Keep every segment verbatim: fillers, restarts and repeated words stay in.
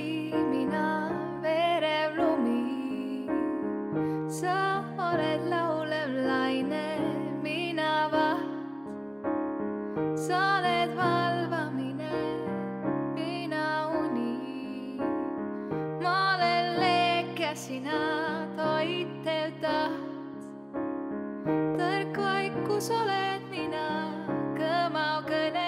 mina verev lumi. Sa oled laulev laine, mina vaht. Sa oled valvamine, mina uni. Ma olen leek ja sina toitev taht. Tark vaikus oled mina, kõmav kõne.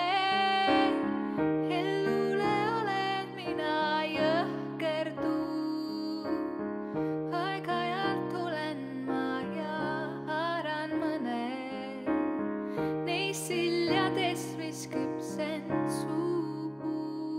Hellule oled mina jõhker tuu. Aeg-ajalt tulen ma ja haaran mõne neist siljadest, mis küpsen suhu.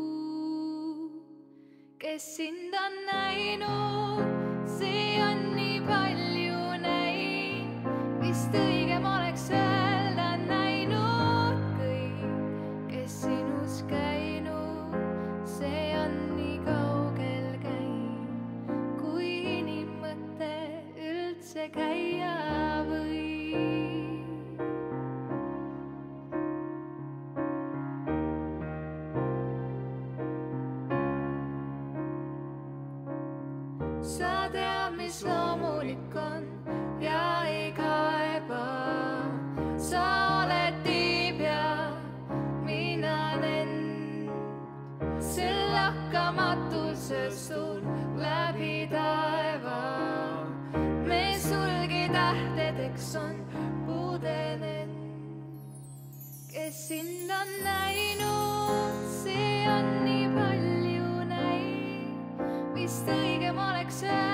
Kes sind on näinud, see on nii palju näinud. Vist õigem oleks öelda näinud kõik, kes sinus käinud. See on nii kaugel käinud, kui inimmõte üldse käia võib. Sa tead, mis loomulik on ja ei kaeba. Sa oled tiib ja mina lend. Sel lakkamatuses sul läbi taeva. Me sulgi tähtedeks on pudenenud. Kes sind on näinud, see on nii palju näinud. Vist õigem oleks öelda